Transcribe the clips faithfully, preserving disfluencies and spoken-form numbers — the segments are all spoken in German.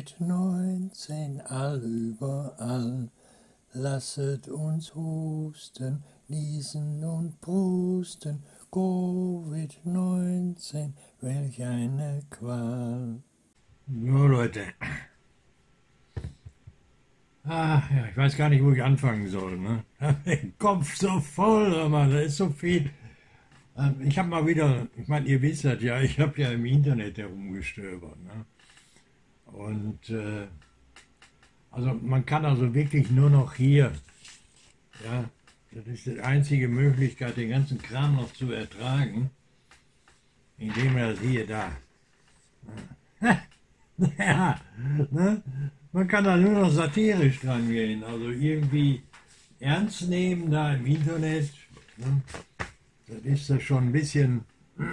Covid neunzehn allüberall, lasset uns husten, niesen und prusten. Covid neunzehn, welch eine Qual. So Leute, ach ja, ich weiß gar nicht, wo ich anfangen soll. Ne? Den Kopf so voll, aber da ist so viel. Ich habe mal wieder, ich meine, ihr wisst das ja, ich habe ja im Internet herumgestöbert. Ne? Und äh, also man kann also wirklich nur noch hier, ja, das ist die einzige Möglichkeit, den ganzen Kram noch zu ertragen, indem wir das hier da. Ja, ne? Man kann da nur noch satirisch dran gehen, also irgendwie ernst nehmen da im Internet. Ne? Das ist das schon ein bisschen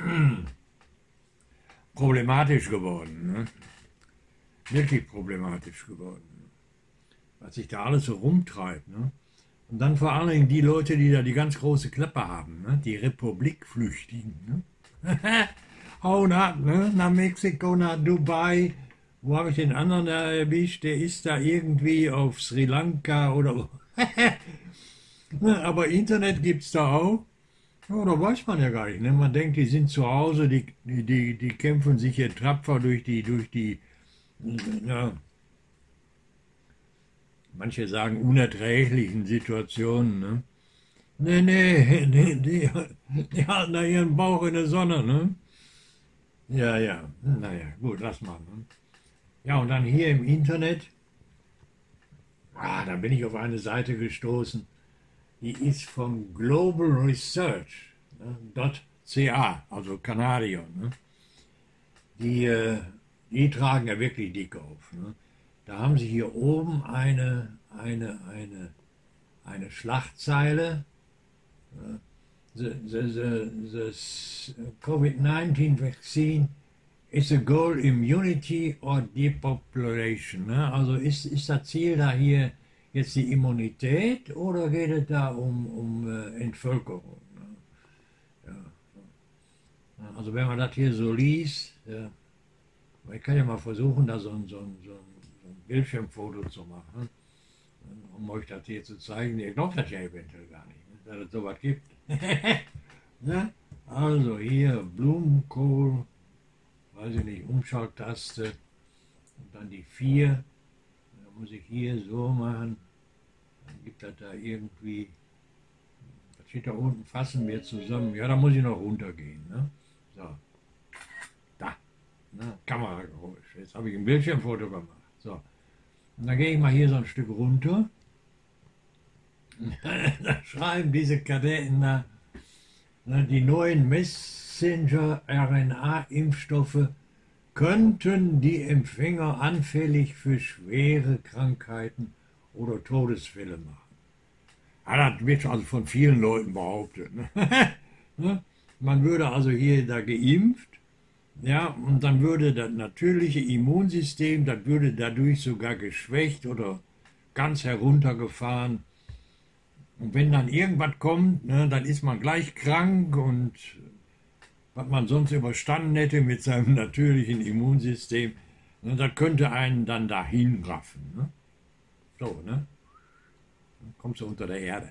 problematisch geworden. Ne? Wirklich problematisch geworden. Was sich da alles so rumtreibt. Ne? Und dann vor allen Dingen die Leute, die da die ganz große Klappe haben, ne? Die Republikflüchtigen. Ne? Hauen ab, ne? Nach Mexiko, nach Dubai. Wo habe ich den anderen da erwischt? Der ist da irgendwie auf Sri Lanka oder. Aber Internet gibt es da auch. Ja, da weiß man ja gar nicht. Ne? Man denkt, die sind zu Hause, die, die, die, die kämpfen sich hier tapfer durch die, durch die, ja, manche sagen unerträglichen Situationen. Ne? Nee, nee, nee, die, die halten da ihren Bauch in der Sonne. Ne? Ja, ja, naja, gut, lass mal. Ne? Ja, und dann hier im Internet, ah, da bin ich auf eine Seite gestoßen, die ist von Global Research, ne, .ca, also Kanadier. Ne? Die, äh, die tragen ja wirklich dick auf. Ne? Da haben sie hier oben eine, eine, eine, eine Schlagzeile. Äh, the, the, the, the COVID nineteen vaccine is a goal immunity or depopulation. Ne? Also ist, ist das Ziel da hier jetzt die Immunität oder geht es da um, um äh, Entvölkerung? Ne? Ja. Also wenn man das hier so liest, ja, ich kann ja mal versuchen, da so ein, so ein, so ein, so ein Bildschirmfoto zu machen, um euch das hier zu zeigen. Ihr glaubt das ja eventuell gar nicht, ne, dass es sowas gibt. Ja? Also hier Blumenkohl, weiß ich nicht, Umschalttaste und dann die vier. Da muss ich hier so machen. Dann gibt das da irgendwie, was steht da unten, fassen wir zusammen. Ja, da muss ich noch runtergehen. Ne? So, da, ne? Kamerageräusch. Jetzt habe ich ein Bildschirmfoto gemacht. So, und dann gehe ich mal hier so ein Stück runter. Da schreiben diese Kadetten da, ne, die neuen Messenger-R N A-Impfstoffe könnten die Empfänger anfällig für schwere Krankheiten oder Todesfälle machen. Ja, das wird also von vielen Leuten behauptet. Ne? Man würde also hier da geimpft, ja, und dann würde das natürliche Immunsystem, das würde dadurch sogar geschwächt oder ganz heruntergefahren. Und wenn dann irgendwas kommt, ne, dann ist man gleich krank und was man sonst überstanden hätte mit seinem natürlichen Immunsystem, ne, das könnte einen dann dahin raffen. Ne? So, ne? Dann kommst du unter der Erde.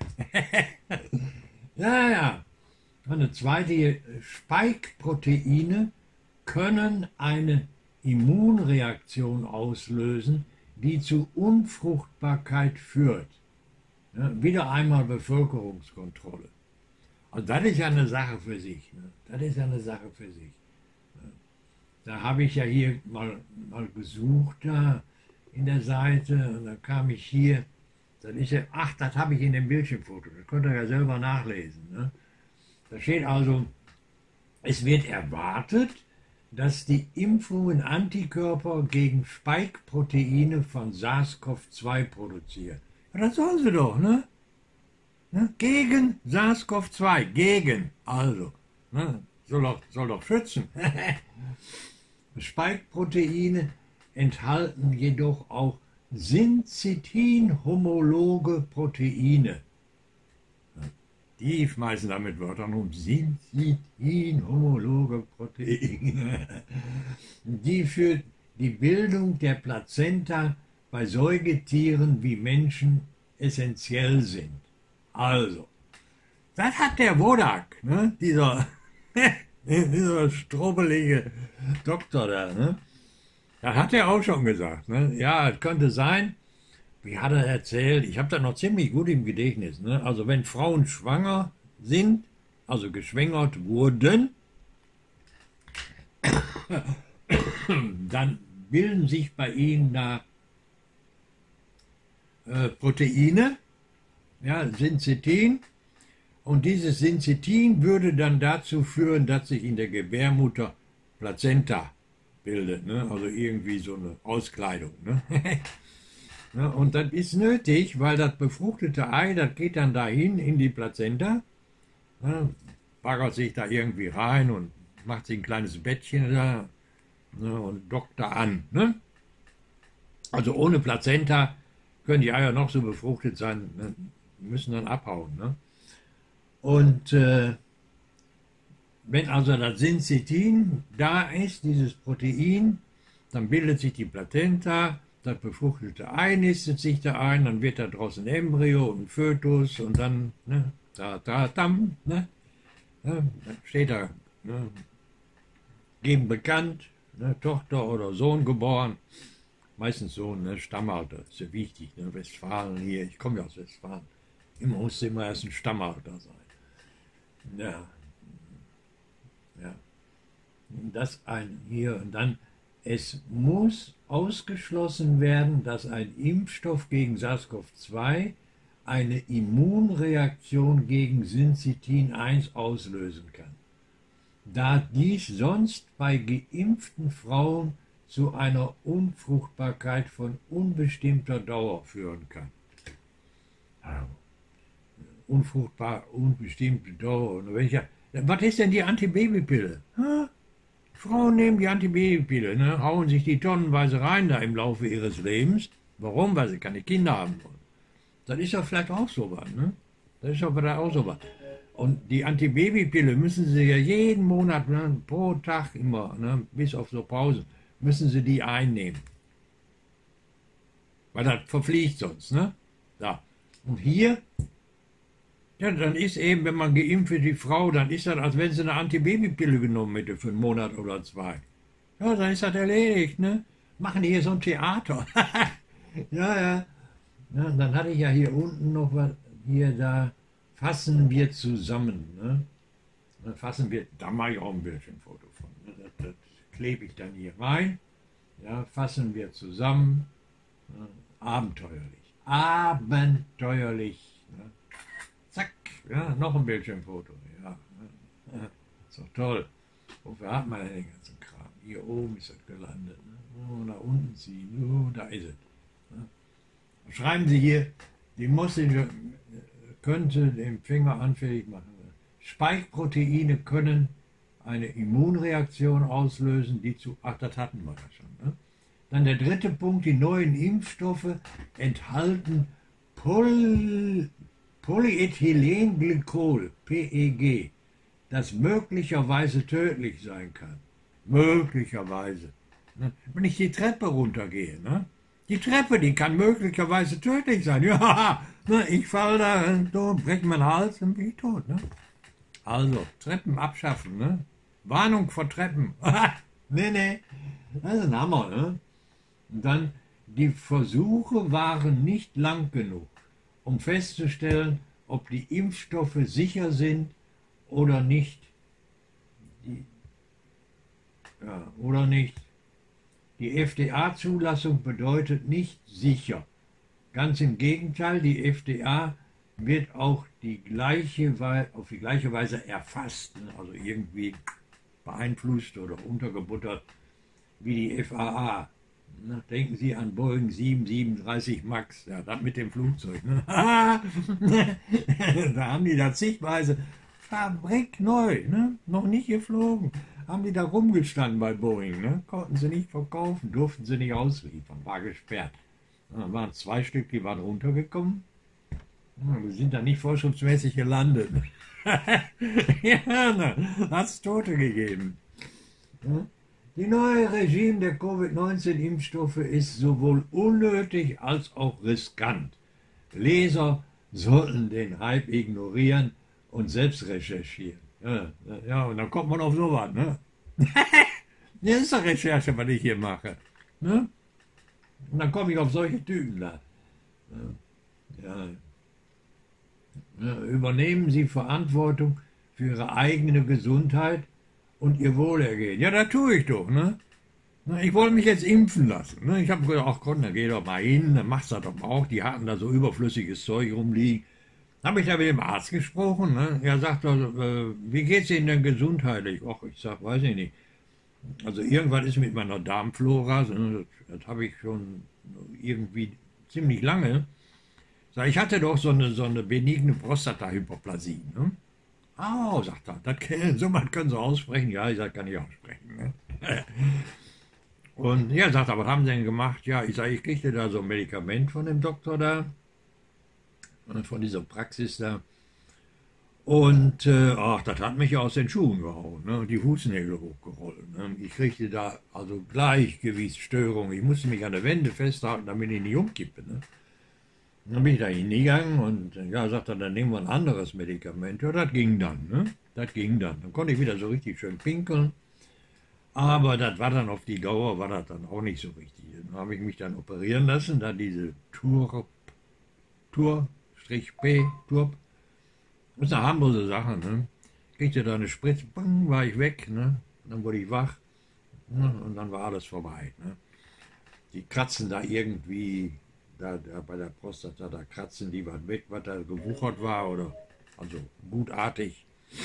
Ja, ja. Eine zweite, Spike-Proteine können eine Immunreaktion auslösen, die zu Unfruchtbarkeit führt. Ja, wieder einmal Bevölkerungskontrolle. Also das ist ja eine Sache für sich. Ne? Das ist ja eine Sache für sich. Ne? Da habe ich ja hier mal, mal gesucht da in der Seite und dann kam ich hier, dann ist ja, ach, das habe ich in dem Bildschirmfoto, das könnt ihr ja selber nachlesen. Ne? Da steht also, es wird erwartet, dass die Impfungen Antikörper gegen Spike-Proteine von SARS CoV zwei produzieren. Ja, das sollen sie doch, ne? Ne? Gegen SARS CoV zwei, gegen, also, ne? soll, doch, soll doch schützen. Spike-Proteine enthalten jedoch auch Syncytin-homologe Proteine. Die schmeißen damit Wörtern um, Syncytin-homologe Proteine, die für die Bildung der Plazenta bei Säugetieren wie Menschen essentiell sind. Also, das hat der Wodak, ne? dieser, dieser strubbelige Doktor da, ne? Das hat er auch schon gesagt. Ne? Ja, es könnte sein, wie hat er erzählt, ich habe das noch ziemlich gut im Gedächtnis. Ne? Also wenn Frauen schwanger sind, also geschwängert wurden, dann bilden sich bei ihnen da äh, Proteine, ja, Syncytin, und dieses Syncytin würde dann dazu führen, dass sich in der Gebärmutter Plazenta bildet, ne? Also irgendwie so eine Auskleidung. Ne? Ja, und das ist nötig, weil das befruchtete Ei, das geht dann dahin in die Plazenta, ne? Baggert sich da irgendwie rein und macht sich ein kleines Bettchen da, ne? Und dockt da an. Ne? Also ohne Plazenta können die Eier noch so befruchtet sein, ne? Müssen dann abhauen. Ne? Und äh, wenn also das Syncytin da ist, dieses Protein, dann bildet sich die Plazenta, das befruchtete Ei nistet sich da ein, dann wird da draußen ein Embryo und ein Fötus und dann, ne, da, da, dam, ne, ne, dann steht da, ne, geben bekannt, ne, Tochter oder Sohn geboren, meistens Sohn, ne, Stammalter, ist ja wichtig, ne, Westfalen hier, ich komme ja aus Westfalen, immer muss immer erst ein Stammalter sein. Ja. Ja. Das ein hier und dann, es muss ausgeschlossen werden, dass ein Impfstoff gegen SARS CoV zwei eine Immunreaktion gegen Syncytin eins auslösen kann, da dies sonst bei geimpften Frauen zu einer Unfruchtbarkeit von unbestimmter Dauer führen kann. Also, unfruchtbar, unbestimmte Dauer. Und welcher, was ist denn die Antibabypille? Ha? Frauen nehmen die Antibabypille, ne, hauen sich die tonnenweise rein da im Laufe ihres Lebens. Warum? Weil sie keine Kinder haben wollen. Das ist ja vielleicht auch so was. Ne? Das ist ja vielleicht auch so was. Und die Antibabypille müssen sie ja jeden Monat, ne, pro Tag immer, ne, bis auf so Pausen, müssen sie die einnehmen. Weil das verfliegt sonst. Ne? Ja. Und hier, ja, dann ist eben, wenn man geimpft ist, die Frau, dann ist das, als wenn sie eine Antibabypille genommen hätte für einen Monat oder zwei. Ja, dann ist das erledigt, ne? Machen die hier so ein Theater. ja, ja, ja. Dann hatte ich ja hier unten noch was, hier da, fassen wir zusammen, ne? Dann fassen wir, da mache ich auch ein Bildschirmfoto von. Ne? Das, das klebe ich dann hier rein. Ja, fassen wir zusammen. Ne? Abenteuerlich. Abenteuerlich. Ne? Zack, ja, noch ein Bildschirmfoto. Ja, ja, ist doch toll. Wofür hat man denn den ganzen Kram? Hier oben ist es gelandet. Ne? Oh, nach unten ziehen. Oh, da ist es. Ne? Schreiben Sie hier, die Mossinge könnte den Empfänger anfällig machen. Spike-Proteine können eine Immunreaktion auslösen, die zu... Ach, das hatten wir ja schon. Ne? Dann der dritte Punkt, die neuen Impfstoffe enthalten Poly Polyethylenglycol, P E G, das möglicherweise tödlich sein kann. Möglicherweise. Ne? Wenn ich die Treppe runtergehe, ne? Die Treppe, die kann möglicherweise tödlich sein. Ja, ne? Ich falle da, so, breche meinen Hals und bin ich tot. Ne? Also, Treppen abschaffen. Ne? Warnung vor Treppen. nee, nee, das ist ein Hammer. Ne? Und dann, die Versuche waren nicht lang genug, um festzustellen, ob die Impfstoffe sicher sind oder nicht. Die, ja, oder nicht. Die F D A-Zulassung bedeutet nicht sicher. Ganz im Gegenteil, die F D A wird auch die gleiche, auf die gleiche Weise erfasst, also irgendwie beeinflusst oder untergebuttert wie die F A A. Denken Sie an Boeing sieben siebenunddreißig Max, ja, das mit dem Flugzeug. Ne? Da haben die da zigweise Fabrik neu, ne? Noch nicht geflogen. Haben die da rumgestanden bei Boeing, ne? Konnten sie nicht verkaufen, durften sie nicht ausliefern, war gesperrt. Da waren zwei Stück, die waren runtergekommen. Ja, wir sind da nicht vorschriftsmäßig gelandet. Ja, ne? Hat es Tote gegeben. Ja? Die neue Regime der Covid neunzehn Impfstoffe ist sowohl unnötig als auch riskant. Leser sollten den Hype ignorieren und selbst recherchieren. Ja, ja, und dann kommt man auf sowas, ne? Das ist doch Recherche, was ich hier mache. Ne? Und dann komme ich auf solche Typen da. Ja. Ja, übernehmen Sie Verantwortung für Ihre eigene Gesundheit und Ihr Wohlergehen. Ja, das tue ich doch. Ne? Ich wollte mich jetzt impfen lassen. Ne? Ich habe gesagt, ach komm, dann geh doch mal hin, dann machst du das doch auch. Die hatten da so überflüssiges Zeug rumliegen. Habe ich da mit dem Arzt gesprochen. Ne? Er sagt, also, äh, wie geht's Ihnen denn gesundheitlich? Ach, ich sag, weiß ich nicht. Also irgendwas ist mit meiner Darmflora, das, das habe ich schon irgendwie ziemlich lange. Ich hatte doch so eine, so eine benigne Prostatahyperplasie. Ne? Oh, sagt er, das können, so was können Sie aussprechen? Ja, ich sage, kann ich aussprechen. Ne? Und ja, sagt er, was haben Sie denn gemacht? Ja, ich sage, ich kriegte da so ein Medikament von dem Doktor da, von dieser Praxis da. Und äh, ach, das hat mich aus den Schuhen gehauen, ne? Die Fußnägel hochgerollt. Ne? Ich kriegte da also Gleichgewichtsstörungen. Ich musste mich an der Wände festhalten, damit ich nicht umkippe. Ne? Dann bin ich da hingegangen und ja, sagt er, dann nehmen wir ein anderes Medikament. Ja, das ging dann, ne? Das ging dann. Dann konnte ich wieder so richtig schön pinkeln. Aber das war dann auf die Dauer, war das dann auch nicht so richtig. Dann habe ich mich dann operieren lassen, da diese Turp, Tur-P, Turp. Das ist eine harmlose Sache, ne? Kriegte da eine Spritze, bang, war ich weg, ne? Dann wurde ich wach, ne? Und dann war alles vorbei, ne? Die kratzen da irgendwie, da, da bei der Prostata, da kratzen die was weg, was da gewuchert war, oder, also gutartig.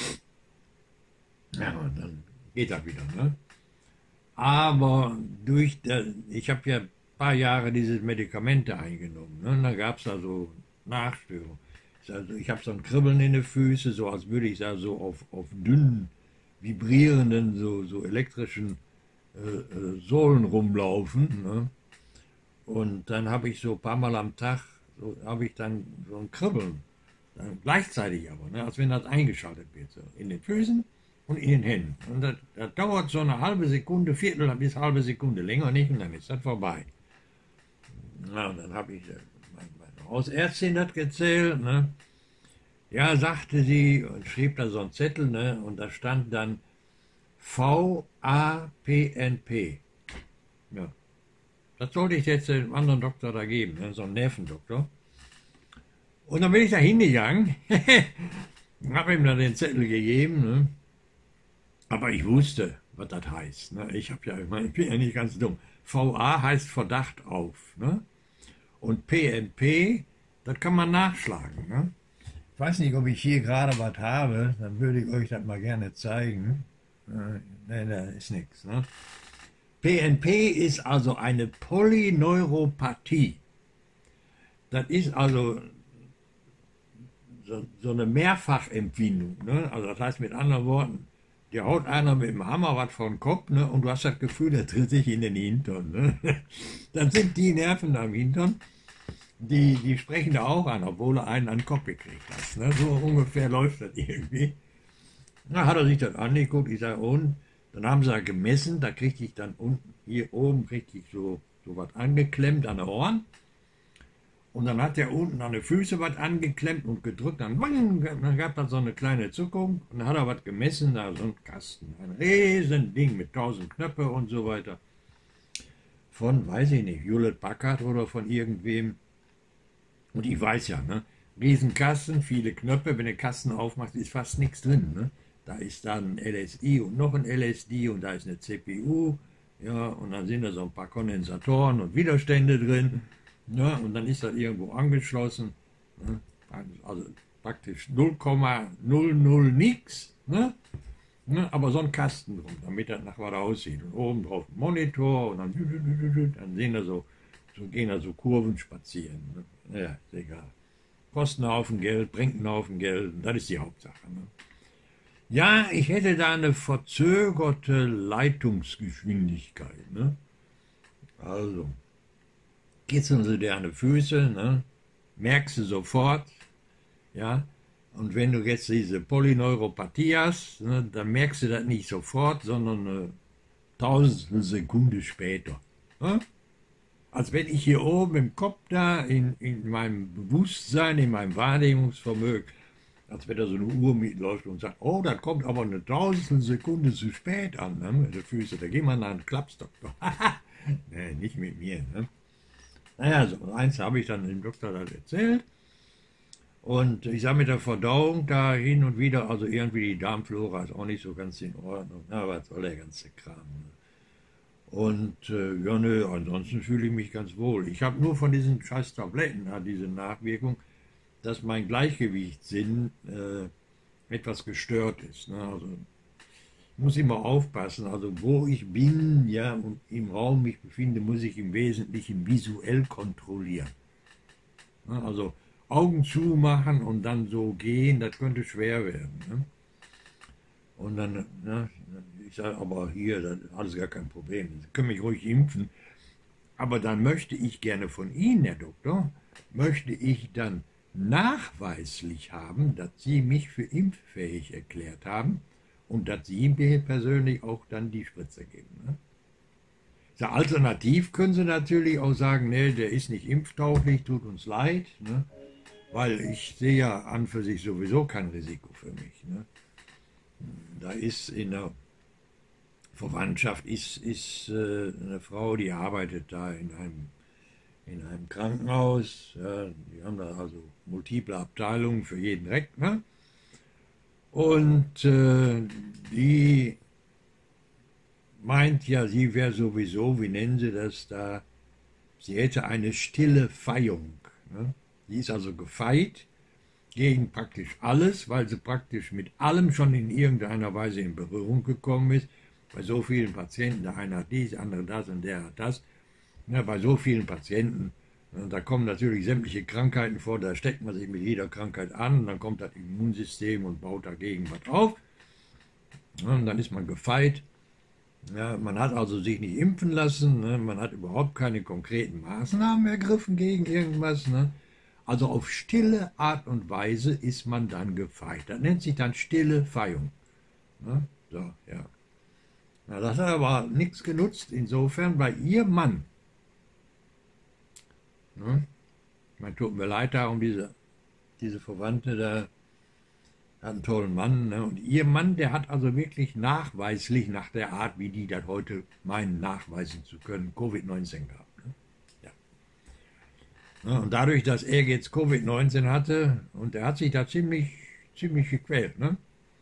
Ja, und dann geht das wieder, ne? Aber durch, der, ich habe ja ein paar Jahre diese Medikamente eingenommen, ne? Und da gab es da so Nachstörungen. Also ich habe so ein Kribbeln in den Füßen, so als würde ich da so auf, auf dünnen, vibrierenden, so, so elektrischen äh, äh, Sohlen rumlaufen. Ne? Und dann habe ich so ein paar Mal am Tag, so habe ich dann so ein Kribbeln, dann gleichzeitig aber, ne? Als wenn das eingeschaltet wird, so in den Füßen und in den Händen. Und das, das dauert so eine halbe Sekunde, Viertel bis halbe Sekunde, länger nicht, und dann ist das vorbei. Na, und dann habe ich... Äh, Hausärztin hat gezählt, ne? Ja, sagte sie und schrieb da so einen Zettel, ne? Und da stand dann V A P N P. Ja. Das sollte ich jetzt dem anderen Doktor da geben, ne? So einen Nervendoktor. Und dann bin ich da hingegangen, habe ihm dann den Zettel gegeben, ne? Aber ich wusste, was das heißt. Ne? Ich, hab ja, ich, mein, ich bin ja nicht ganz dumm. V A heißt Verdacht auf, ne? Und P N P, das kann man nachschlagen. Ne? Ich weiß nicht, ob ich hier gerade was habe, dann würde ich euch das mal gerne zeigen. Äh, ne, da ist nichts. Ne? P N P ist also eine Polyneuropathie. Das ist also so, so eine Mehrfachempfindung. Ne? Also das heißt mit anderen Worten, dir haut einer mit dem Hammer was vor den Kopf, ne? Und du hast das Gefühl, er tritt sich in den Hintern. Ne? Dann sind die Nerven am Hintern, die, die sprechen da auch an, obwohl er einen an den Kopf gekriegt hat. Ne? So ungefähr läuft das irgendwie. Na, hat er sich das angeguckt, ich sage, und? Dann haben sie da gemessen, da kriegte ich dann unten, hier oben kriegte ich so, so was angeklemmt an den Ohren. Und dann hat er unten an den Füßen was angeklemmt und gedrückt, dann, bang, dann gab es so eine kleine Zuckung und dann hat er was gemessen, da so ein Kasten, ein riesen Ding mit tausend Knöpfe und so weiter. Von, weiß ich nicht, Hewlett Packard oder von irgendwem. Und ich weiß ja, ne, Riesenkasten, viele Knöpfe, wenn der Kasten aufmacht, ist fast nichts drin, ne. Da ist dann ein L S I und noch ein L S D und da ist eine C P U, ja, und dann sind da so ein paar Kondensatoren und Widerstände drin. Ja, und dann ist das irgendwo angeschlossen, ne? Also praktisch null Komma null null nix, ne? Ne? Aber so ein Kasten drum, damit das nach was aussieht. Und oben drauf ein Monitor und dann, dann sehen da so, so gehen da so Kurven spazieren. Ne? Ja, ist egal. Kostet einen Haufen Geld, bringt einen Haufen Geld, das ist die Hauptsache. Ne? Ja, ich hätte da eine verzögerte Leitungsgeschwindigkeit. Ne? Also. Kitzeln sie dir an die Füße, ne? Merkst du sofort, ja, und wenn du jetzt diese Polyneuropathie hast, ne, dann merkst du das nicht sofort, sondern äh, Tausendstel Sekunde später. Ne? Als wenn ich hier oben im Kopf da, in, in meinem Bewusstsein, in meinem Wahrnehmungsvermögen, als wenn da so eine Uhr mitläuft und sagt, oh, das kommt aber eine Tausendstel Sekunde zu spät an, ne? Mit den Füßen, da gehen wir nach einem Klapsdoktor. Nee, nicht mit mir. Ne? Naja, so eins habe ich dann dem Doktor das erzählt. Und ich sage mit der Verdauung da hin und wieder, also irgendwie die Darmflora ist auch nicht so ganz in Ordnung. Na, was soll der ganze Kram? Ne? Und äh, ja, nö, ansonsten fühle ich mich ganz wohl. Ich habe nur von diesen scheiß Tabletten, ja, diese Nachwirkung, dass mein Gleichgewichtssinn äh, etwas gestört ist. Ne? Also ich muss immer aufpassen, also wo ich bin, ja, und im Raum mich befinde, muss ich im Wesentlichen visuell kontrollieren. Ne? Also Augen zumachen und dann so gehen, das könnte schwer werden. Ne? Und dann, ne, ich sage aber hier, das ist alles gar kein Problem. Sie können mich ruhig impfen. Aber dann möchte ich gerne von Ihnen, Herr Doktor, möchte ich dann nachweislich haben, dass Sie mich für impffähig erklärt haben und dass Sie mir persönlich auch dann die Spritze geben. Ne? So, alternativ können Sie natürlich auch sagen, nee, der ist nicht impftauglich, tut uns leid, ne? Weil ich sehe ja an für sich sowieso kein Risiko für mich. Ne? Da ist in der Verwandtschaft ist, ist äh, eine Frau, die arbeitet da in einem, in einem Krankenhaus. Ja, die haben da also multiple Abteilungen für jeden Dreck. Ne? Und äh, die meint ja, sie wäre sowieso, wie nennen sie das da, sie hätte eine stille Feihung. Ne? Die ist also gefeit gegen praktisch alles, weil sie praktisch mit allem schon in irgendeiner Weise in Berührung gekommen ist. Bei so vielen Patienten, der eine hat dies, der andere das und der hat das. Ja, bei so vielen Patienten, da kommen natürlich sämtliche Krankheiten vor, da steckt man sich mit jeder Krankheit an und dann kommt das Immunsystem und baut dagegen was auf. Ja, und dann ist man gefeit. Ja, man hat also sich nicht impfen lassen, ne? Man hat überhaupt keine konkreten Maßnahmen ergriffen gegen irgendwas. Ne? Also auf stille Art und Weise ist man dann gefeit. Das nennt sich dann stille Feihung. Ne? So, ja. Na, das hat aber nichts genutzt, insofern, weil ihr Mann, ne, man tut mir leid da um diese, diese Verwandte, da hat einen tollen Mann, ne, und ihr Mann, der hat also wirklich nachweislich, nach der Art, wie die das heute meinen, nachweisen zu können, Covid neunzehn gehabt. Ne? Ja. Ja, und dadurch, dass er jetzt Covid neunzehn hatte, und er hat sich da ziemlich, ziemlich gequält, ne,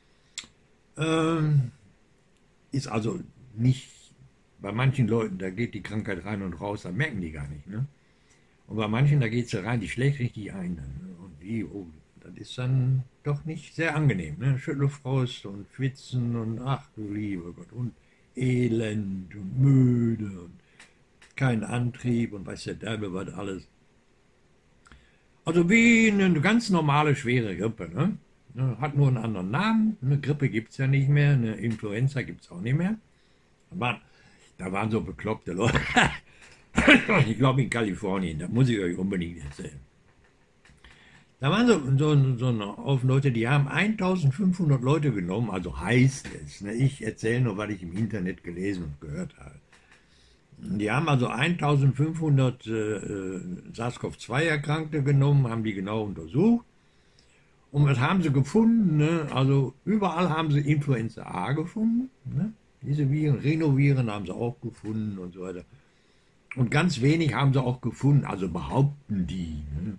ähm, ist also nicht, bei manchen Leuten, da geht die Krankheit rein und raus, da merken die gar nicht. Ne? Und bei manchen, da geht sie rein, die schlägt richtig ein. Ne? Und die, oh, das ist dann doch nicht sehr angenehm. Ne? Schüttelfrost und Schwitzen und ach du lieber Gott, und Elend und müde und kein Antrieb und weiß der Derbe was alles. Also wie eine ganz normale, schwere Grippe. Ne? Hat nur einen anderen Namen. Eine Grippe gibt es ja nicht mehr, eine Influenza gibt es auch nicht mehr. Aber da waren so bekloppte Leute. Ich glaube in Kalifornien, das muss ich euch unbedingt erzählen. Da waren so, so, so eine Haufen Leute, die haben eintausendfünfhundert Leute genommen, also heißt es. Ne? Ich erzähle nur, was ich im Internet gelesen und gehört habe. Die haben also eintausendfünfhundert äh, SARS-CoV zwei Erkrankte genommen, haben die genau untersucht. Und was haben sie gefunden? Ne? Also überall haben sie Influenza A gefunden. Ne? Diese Viren, Rhinoviren haben sie auch gefunden und so weiter. Und ganz wenig haben sie auch gefunden, also behaupten die. Ne?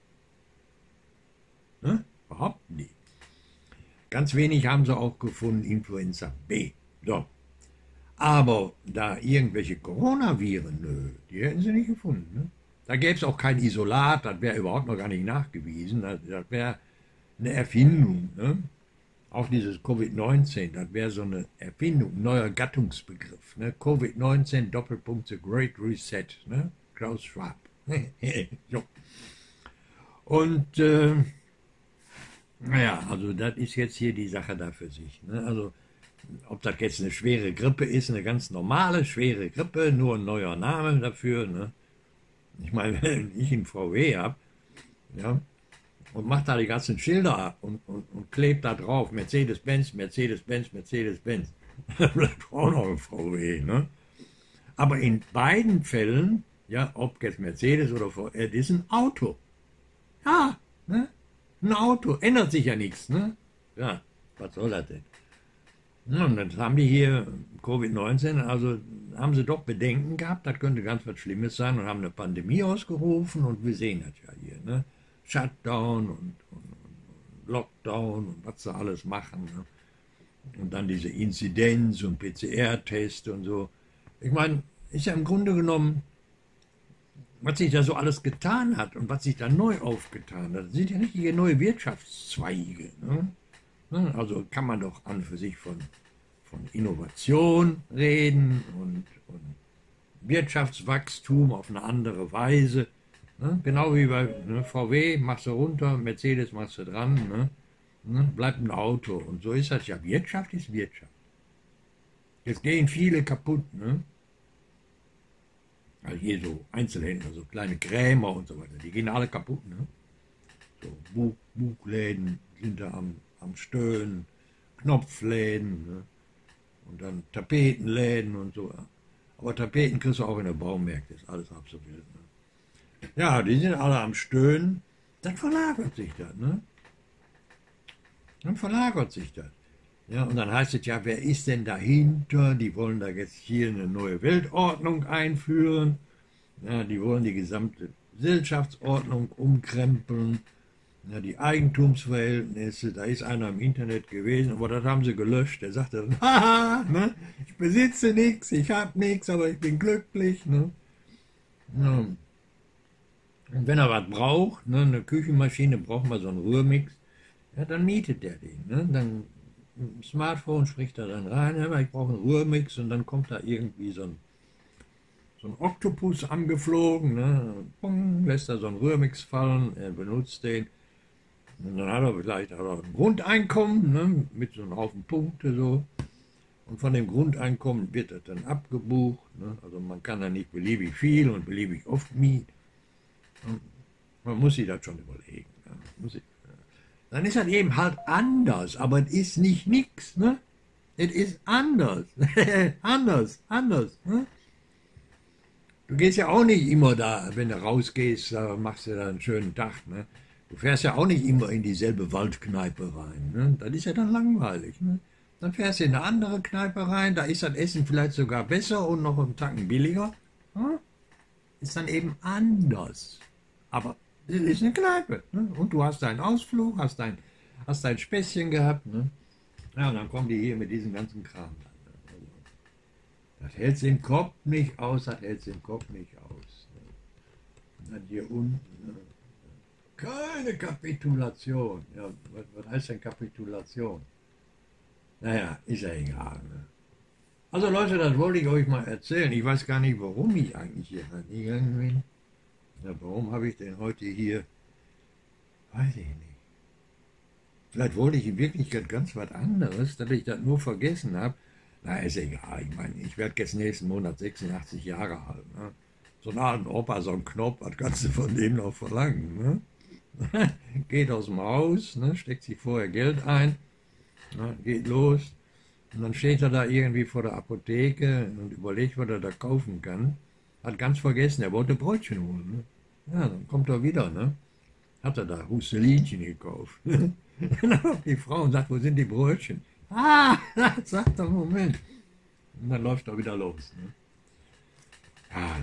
Ne? Behaupten die. Ganz wenig haben sie auch gefunden, Influenza B. So. Aber da irgendwelche Coronaviren, nö, die hätten sie nicht gefunden. Ne? Da gäbe es auch kein Isolat, das wäre überhaupt noch gar nicht nachgewiesen. Das, das wäre eine Erfindung. Ne? Auch dieses Covid neunzehn, das wäre so eine Erfindung, ein neuer Gattungsbegriff. Ne? Covid neunzehn, Doppelpunkt, The Great Reset. Ne? Klaus Schwab. So. Und äh, naja, also das ist jetzt hier die Sache da für sich. Ne? Also ob das jetzt eine schwere Grippe ist, eine ganz normale, schwere Grippe, nur ein neuer Name dafür. Ne? Ich meine, wenn ich einen V W habe, ja, und macht da die ganzen Schilder ab und, und, und klebt da drauf, Mercedes-Benz, Mercedes-Benz, Mercedes-Benz. Da bleibt auch noch ein V W. Ne? Aber in beiden Fällen, ja, ob jetzt Mercedes oder V W, das ist ein Auto. Ja, ne? Ein Auto. Ändert sich ja nichts. Ne? Ja, was soll das denn? Ja, und dann haben die hier Covid neunzehn, also haben sie doch Bedenken gehabt, das könnte ganz was Schlimmes sein und haben eine Pandemie ausgerufen und wir sehen das ja hier. Ne? Shutdown und, und, und Lockdown und was sie alles machen. Ne? Und dann diese Inzidenz und P C R-Tests und so. Ich meine, ist ja im Grunde genommen, was sich da so alles getan hat und was sich da neu aufgetan hat, das sind ja richtige neue Wirtschaftszweige. Ne? Also kann man doch an für sich von, von Innovation reden und, und Wirtschaftswachstum auf eine andere Weise. Ne? Genau wie bei ne, V W, machst du runter, Mercedes machst du dran, ne? Ne? Bleibt ein Auto. Und so ist das ja. Wirtschaft ist Wirtschaft. Jetzt gehen viele kaputt. Ne? Also hier so Einzelhändler, so kleine Krämer und so weiter, die gehen alle kaputt. Ne? So Buch, Buchläden sind da am, am Stöhnen, Knopfläden, ne? Und dann Tapetenläden und so. Aber Tapeten kriegst du auch in der Baumärkte, ist alles halb so wild. Ne? Ja, die sind alle am Stöhnen, dann verlagert sich das. Ne? Dann verlagert sich das. Ja, und dann heißt es ja, wer ist denn dahinter? Die wollen da jetzt hier eine neue Weltordnung einführen. Ja, die wollen die gesamte Gesellschaftsordnung umkrempeln. Ja, die Eigentumsverhältnisse, da ist einer im Internet gewesen, aber das haben sie gelöscht. Der sagte dann, haha, ne, ich besitze nichts, ich habe nichts, aber ich bin glücklich. Ne? Ja. Und wenn er was braucht, ne, eine Küchenmaschine, braucht man so einen Rührmix, ja, dann mietet der den. Ne? Dann im Smartphone spricht er dann rein, ja, ich brauche einen Rührmix und dann kommt da irgendwie so ein, so ein Oktopus angeflogen, ne? Pum, lässt er so einen Rührmix fallen, er benutzt den. Und dann hat er vielleicht auch ein Grundeinkommen, ne, mit so einem Haufen Punkte so. Und von dem Grundeinkommen wird das dann abgebucht. Ne? Also man kann da nicht beliebig viel und beliebig oft mieten. Man muss sich das schon überlegen. Ja. Muss ich, ja. Dann ist das eben halt anders, aber es ist nicht nix. Ne? Es ist anders. anders, anders. Ne? Du gehst ja auch nicht immer da, wenn du rausgehst, machst du da einen schönen Tag. Ne? Du fährst ja auch nicht immer in dieselbe Waldkneipe rein. Ne? Das ist ja dann langweilig. Ne? Dann fährst du in eine andere Kneipe rein, da ist das Essen vielleicht sogar besser und noch einen Tacken billiger. Ne? Ist dann eben anders. Aber es ist eine Kneipe. Ne? Und du hast deinen Ausflug, hast dein, hast dein Späßchen gehabt. Ne? Ja, und dann kommen die hier mit diesem ganzen Kram. Ne? Also, das hält den Kopf nicht aus, das hält den Kopf nicht aus. Ne? Und dann hier unten. Ne? Keine Kapitulation. Ja, was, was heißt denn Kapitulation? Naja, ist ja egal. Ne? Also Leute, das wollte ich euch mal erzählen. Ich weiß gar nicht, warum ich eigentlich hier reingegangen bin. Ja, warum habe ich denn heute hier? Weiß ich nicht. Vielleicht wollte ich in Wirklichkeit ganz was anderes, dass ich das nur vergessen habe. Na, ist egal. Ich meine, ich werde jetzt nächsten Monat sechsundachtzig Jahre alt. Ne? So einen alten Opa, so ein Knopf, was kannst du von dem noch verlangen? Ne? Geht aus dem Haus, ne, steckt sich vorher Geld ein, ne, geht los und dann steht er da irgendwie vor der Apotheke und überlegt, was er da kaufen kann. Hat ganz vergessen, er wollte Brötchen holen. Ne? Ja, dann kommt er wieder, ne? Hat er da Husselinchen gekauft. Dann kommt die Frau und sagt, wo sind die Brötchen? Ah, sagt er, Moment. Und dann läuft er wieder los. Ne? Ah,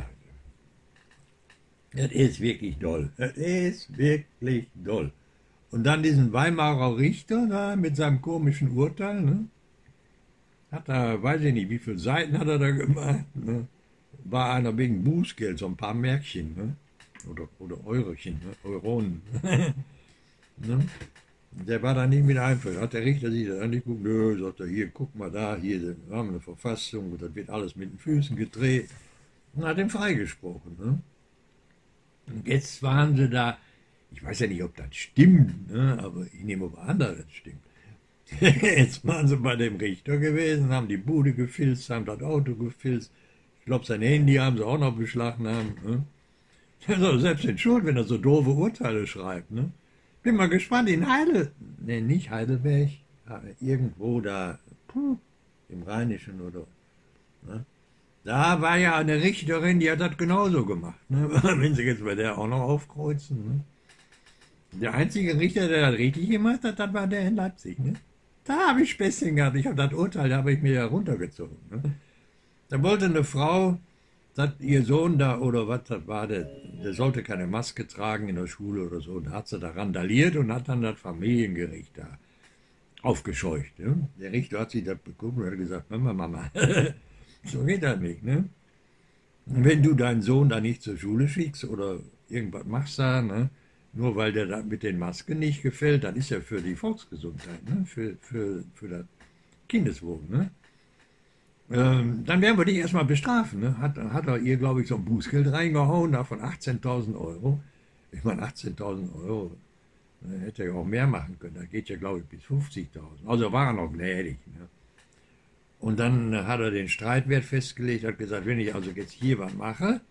das ist wirklich doll. Das ist wirklich doll. Und dann diesen Weimarer Richter da mit seinem komischen Urteil, ne? Hat er, weiß ich nicht, wie viele Seiten hat er da gemacht, ne? War einer wegen Bußgeld, so ein paar Märkchen, ne? Oder, oder Eurochen, ne? Euronen. Ne? Der war da nicht mit einverstanden. Hat der Richter sich das angeguckt, nö, sagt er, hier, guck mal da, hier wir haben eine Verfassung, das wird alles mit den Füßen gedreht. Und hat ihn freigesprochen, ne? Und jetzt waren sie da, ich weiß ja nicht, ob das stimmt, ne, aber ich nehme mal an, dass das stimmt. Jetzt waren sie bei dem Richter gewesen, haben die Bude gefilzt, haben das Auto gefilzt. Ich glaube, sein Handy haben sie auch noch beschlagnahmt. Ne? Der ist doch selbst in Schuld, wenn er so doofe Urteile schreibt. Ne? Bin mal gespannt, in Heidel, ne, nicht Heidelberg, irgendwo da, puh, im Rheinischen oder. Ne? Da war ja eine Richterin, die hat das genauso gemacht. Ne? Wenn Sie jetzt bei der auch noch aufkreuzen. Ne? Der einzige Richter, der das richtig gemacht hat, das war der in Leipzig. Ne? Da habe ich Späßchen gehabt. Ich habe das Urteil, da habe ich mir ja runtergezogen. Ne? Da wollte eine Frau, dass ihr Sohn da oder was das war, der, der sollte keine Maske tragen in der Schule oder so. Da hat sie da randaliert und hat dann das Familiengericht da aufgescheucht. Ne? Der Richter hat sich das beguckt und hat gesagt, Mama, Mama, so geht das nicht. Ne? Wenn du deinen Sohn da nicht zur Schule schickst oder irgendwas machst da, ne? Nur weil der da mit den Masken nicht gefällt, das ist ja für die Volksgesundheit, ne? für, für, für das Kindeswohl. Ne? Ähm, dann werden wir dich erstmal bestrafen. Ne? Hat, hat er ihr, glaube ich, so ein Bußgeld reingehauen, davon achtzehntausend Euro. Ich meine, achtzehntausend Euro, ne, hätte er ja auch mehr machen können. Da geht ja, glaube ich, bis fünfzigtausend. Also war er noch gnädig. Ne? Und dann hat er den Streitwert festgelegt, hat gesagt, wenn ich also jetzt hier was mache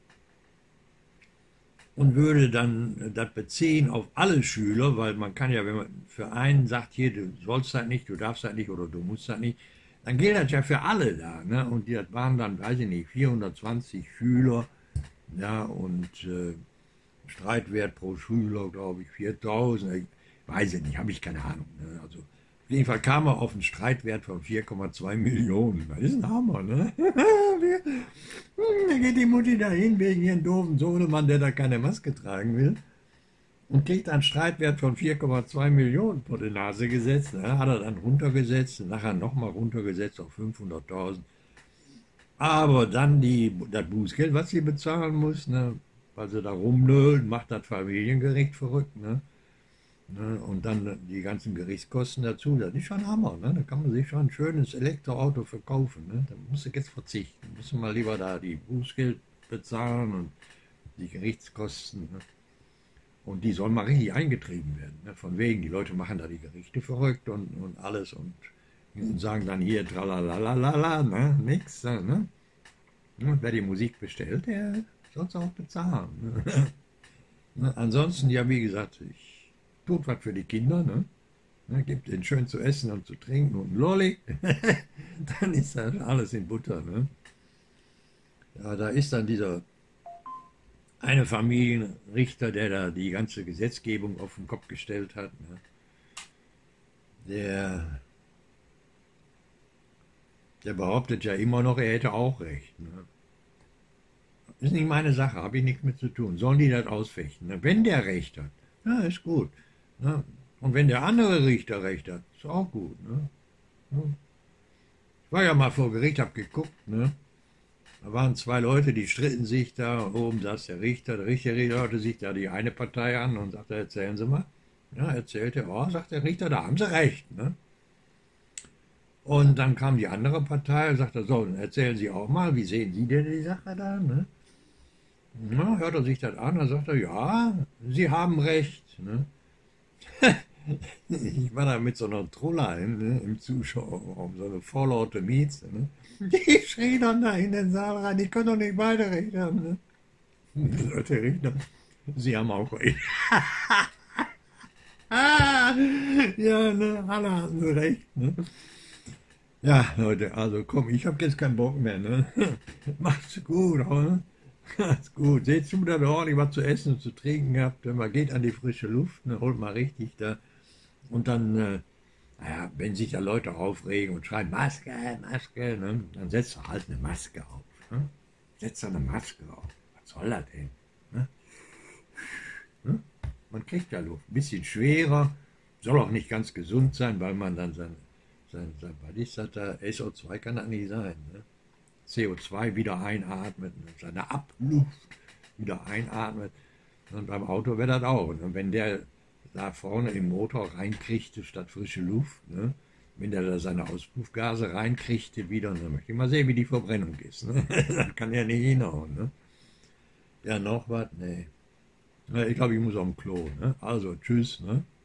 und würde dann das beziehen auf alle Schüler, weil man kann ja, wenn man für einen sagt, hier, du sollst das nicht, du darfst das nicht oder du musst das nicht, dann gilt das ja für alle da. Ne? Und das waren dann, weiß ich nicht, vierhundertzwanzig Schüler, ja, und äh, Streitwert pro Schüler, glaube ich, viertausend, ich weiß ich nicht, habe ich keine Ahnung. Ne? Also auf jeden Fall kam er auf einen Streitwert von vier Komma zwei Millionen. Das ist ein Hammer, ne? Da geht die Mutti dahin wegen ihren doofen Sohnemann, der da keine Maske tragen will. Und kriegt einen Streitwert von vier Komma zwei Millionen vor die Nase gesetzt. Ne? Hat er dann runtergesetzt, nachher nochmal runtergesetzt auf fünfhunderttausend. Aber dann die, das Bußgeld, was sie bezahlen muss, ne? Weil sie da rumnölt, macht das Familiengericht verrückt. Ne? Ne, und dann die ganzen Gerichtskosten dazu, das ist schon Hammer. Ne? Da kann man sich schon ein schönes Elektroauto verkaufen. Ne? Da musst du jetzt verzichten. Da musst du mal lieber da die Bußgeld bezahlen und die Gerichtskosten. Ne? Und die sollen mal richtig eingetrieben werden. Ne? Von wegen, die Leute machen da die Gerichte verrückt und, und alles und, und sagen dann hier tralalalala, ne? Nix. Ne? Und wer die Musik bestellt, der soll es auch bezahlen. Ne? Ne? Ansonsten, ja, wie gesagt, ich tut was für die Kinder, ne? Ne, gibt ihnen schön zu essen und zu trinken und ein Lolli, dann ist das alles in Butter. Ne? Ja, da ist dann dieser eine Familienrichter, der da die ganze Gesetzgebung auf den Kopf gestellt hat. Ne? Der, der behauptet ja immer noch, er hätte auch recht. Ne? Ist nicht meine Sache, habe ich nichts mit zu tun. Sollen die das ausfechten? Ne? Wenn der recht hat, ja, ist gut. Ne? Und wenn der andere Richter recht hat, ist auch gut. Ne? Ich war ja mal vor Gericht, habe geguckt. Ne? Da waren zwei Leute, die stritten sich da. Oben saß der Richter. Der Richter hörte sich da die eine Partei an und sagte, erzählen Sie mal. Ja, erzählte, oh, sagt der Richter, da haben Sie recht. Ne? Und dann kam die andere Partei und sagte, so, erzählen Sie auch mal, wie sehen Sie denn die Sache da? Ne? Na, hört er sich das an, dann sagt er, ja, Sie haben recht. Ne? Ich war da mit so einer Trollein, ne, im Zuschauerraum, so eine vorlaute Mieze. Ne? Die schrie dann da in den Saal rein, ich kann doch nicht beide recht haben. Ne? Dann sagt der Richter, Sie haben auch recht. Ah, ja, ne, alle haben so recht. Ne? Ja, Leute, also komm, ich habe jetzt keinen Bock mehr. Ne? Macht's gut, oder? Macht's gut. Seht zu, dass ihr ordentlich was zu essen und zu trinken habt. Man geht an die frische Luft, ne, holt mal richtig da. Und dann, äh, naja, wenn sich da Leute aufregen und schreien, Maske, Maske, ne, dann setzt er halt eine Maske auf. Ne? Setzt er eine Maske auf. Was soll das denn? Ne? Ne? Man kriegt ja Luft. Ein bisschen schwerer. Soll auch nicht ganz gesund sein, weil man dann sein, sein, sein was ist das da? S O zwei kann das nicht sein. Ne? C O zwei wieder einatmet, seine Abluft wieder einatmet. Und beim Auto wäre das auch. Und wenn der da vorne im Motor reinkriegte statt frische Luft, ne? Wenn der da seine Auspuffgase reinkriegte wieder, dann möchte ich mal sehen, wie die Verbrennung ist. Ne? Das kann ja nicht hinhauen. Ne? Ja, noch was? Nee. Ich glaube, ich muss auf dem Klo. Ne? Also, tschüss. Ne?